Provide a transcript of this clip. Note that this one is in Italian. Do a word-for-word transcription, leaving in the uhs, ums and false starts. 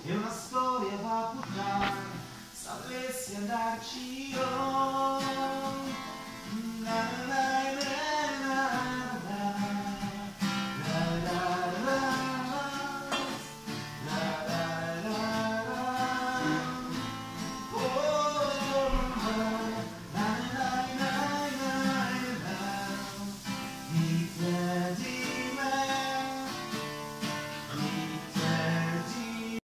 è una storia da buttare, sapessi andarci io.